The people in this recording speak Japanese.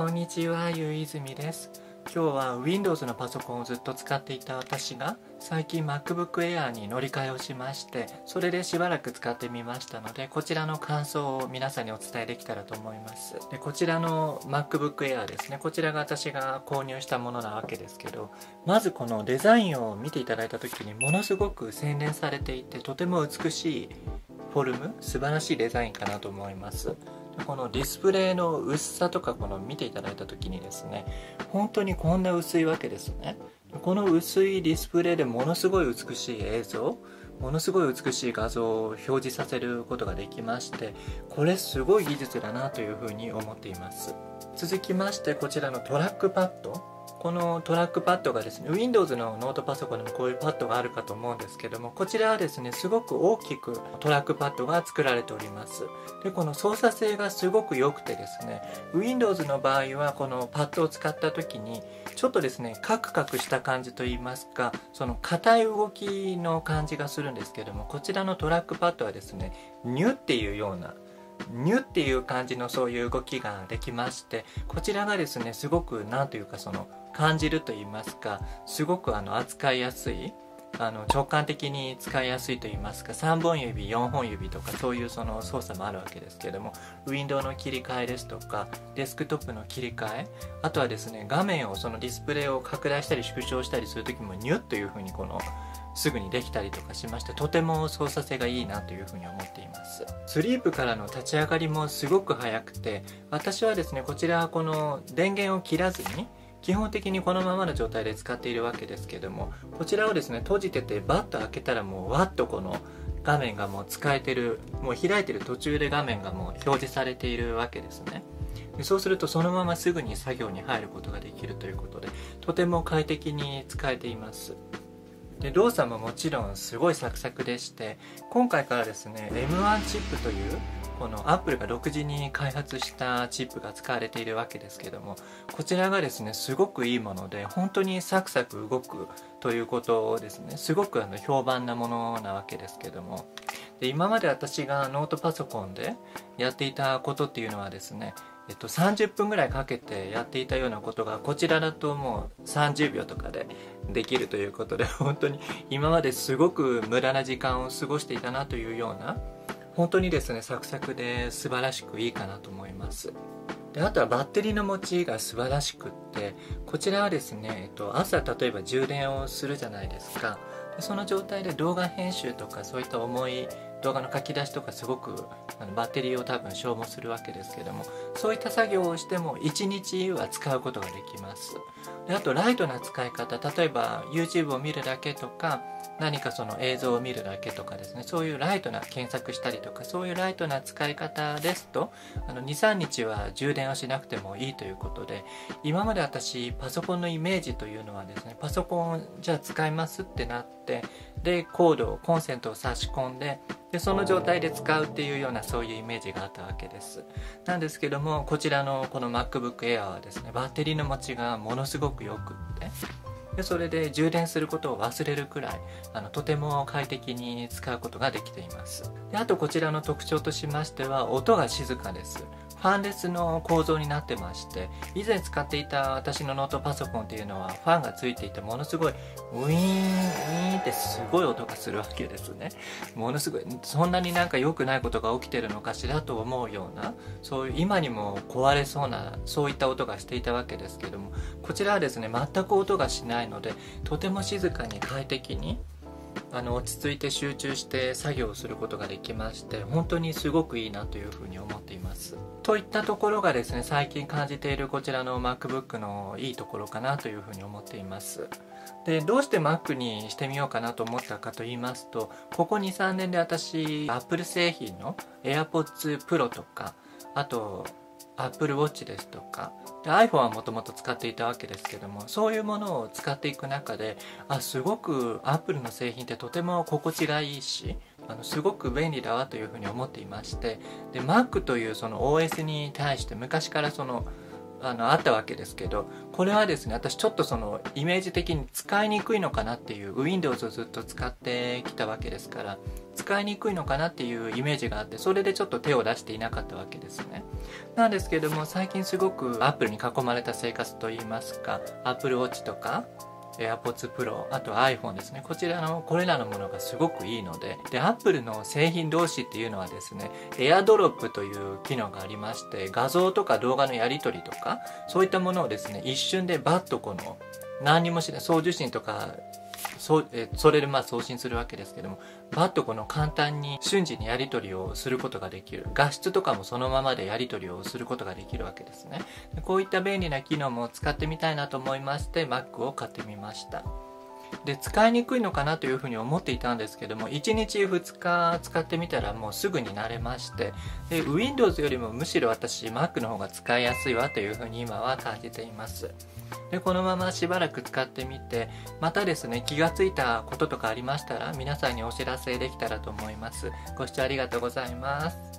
こんにちは、ゆいいずみです。今日は Windows のパソコンをずっと使っていた私が最近 MacBook Air に乗り換えをしまして、それでしばらく使ってみましたので、こちらの感想を皆さんにお伝えできたらと思います。でこちらの MacBook Air ですね、こちらが私が購入したものなわけですけど、まずこのデザインを見ていただいた時にものすごく洗練されていて、とても美しいフォルム、素晴らしいデザインかなと思います。このディスプレイの薄さとかこの見ていただいた時にですね、本当にこんな薄いわけですね。この薄いディスプレイでものすごい美しい映像、ものすごい美しい画像を表示させることができまして、これすごい技術だなというふうに思っています。続きましてこちらのトラックパッド、このトラックパッドがですね、 Windows のノートパソコンでもこういうパッドがあるかと思うんですけども、こちらはですね、すごく大きくトラックパッドが作られております。でこの操作性がすごく良くてですね、 Windows の場合はこのパッドを使った時にちょっとですね、カクカクした感じといいますか、その硬い動きの感じがするんですけども、こちらのトラックパッドはですね、ニュっていうようなニュっていう感じのそういう動きができまして、こちらがですね、すごくなんというかその感じると言いますか、すごく扱いやすい、直感的に使いやすいと言いますか、3本指4本指とかそういうその操作もあるわけですけれども、ウィンドウの切り替えですとかデスクトップの切り替え、あとはですね、画面をそのディスプレイを拡大したり縮小したりする時もニュッというふうにこのすぐにできたりとかしまして、とても操作性がいいなというふうに思っています。スリープからの立ち上がりもすごく早くて、私はですね、こちらはこの電源を切らずに基本的にこのままの状態で使っているわけですけども、こちらをですね、閉じててバッと開けたらもうわっとこの画面がもう使えてる、もう開いてる途中で画面がもう表示されているわけですね。でそうするとそのまますぐに作業に入ることができるということで、とても快適に使えています。で動作ももちろんすごいサクサクでして、今回からですね M1 チップというこのアップルが独自に開発したチップが使われているわけですけども、こちらがですねすごくいいもので、本当にサクサク動くということをですね、すごく評判なものなわけですけども、で今まで私がノートパソコンでやっていたことっていうのはですね、30分ぐらいかけてやっていたようなことが、こちらだともう30秒とかでできるということで、本当に今まですごく無駄な時間を過ごしていたなというような、本当にですねサクサクで素晴らしくいいかなと思います。であとはバッテリーの持ちが素晴らしくって、こちらはですね、朝例えば充電をするじゃないですか。でその状態で動画編集とかそういった重い動画の書き出しとかすごくバッテリーを多分消耗するわけですけども、そういった作業をしても1日は使うことができます。であとライトな使い方、例えば YouTube を見るだけとか、何かその映像を見るだけとかですね、そういうライトな検索したりとか、そういうライトな使い方ですと 2,3 日は充電をしなくてもいいということで、今まで私パソコンのイメージというのはですね、パソコンをじゃあ使いますってなって、でコンセントを差し込んで、その状態で使うっていうようなそういうイメージがあったわけです。なんですけども、こちらのこの MacBook Air はですね、バッテリーの持ちがものすごくよくって、でそれで充電することを忘れるくらいとても快適に使うことができています。であとこちらの特徴としましては、音が静かです。ファンレスの構造になってまして、以前使っていた私のノートパソコンっていうのはファンがついていて、ものすごいウィーンウィーンってすごい音がするわけですね。ものすごい、そんなになんか良くないことが起きてるのかしらと思うような、そういう今にも壊れそうなそういった音がしていたわけですけども、こちらはですね全く音がしないので、とても静かに快適に落ち着いて集中して作業をすることができまして、本当にすごくいいなというふうに思っています。といったところがですね、最近感じているこちらの MacBook のいいところかなというふうに思っています。でどうして Mac にしてみようかなと思ったかと言いますと、ここ 2,3 年で私 Apple 製品の AirPods Pro とか、あと Apple Watch ですとかで iPhone はもともと使っていたわけですけども、そういうものを使っていく中で、すごく Apple の製品ってとても心地がいいし、すごく便利だわというふうに思っていまして、で Mac というその OS に対して昔からそのあったわけですけど、これはですね、私ちょっとそのイメージ的に使いにくいのかなっていう、 Windows をずっと使ってきたわけですから、使いにくいのかなっていうイメージがあって、それでちょっと手を出していなかったわけですね。なんですけども、最近すごく Apple に囲まれた生活といいますか、 Apple Watch とかAirPods Pro、 あと iPhone ですね、これらのものがすごくいいので、Apple の製品同士っていうのはですね、AirDrop という機能がありまして、画像とか動画のやり取りとかそういったものをですね、一瞬でバッと何にもしない送受信とかそれで送信するわけですけども、バッと簡単に瞬時にやり取りをすることができる。画質とかもそのままでやり取りをすることができるわけですね。こういった便利な機能も使ってみたいなと思いまして Mac を買ってみました。で、使いにくいのかなというふうに思っていたんですけども、1日2日使ってみたらもうすぐに慣れまして、で Windows よりもむしろ私 Mac の方が使いやすいわというふうに今は感じています。で、このまましばらく使ってみて、またですね、気がついたこととかありましたら皆さんにお知らせできたらと思います。ご視聴ありがとうございます。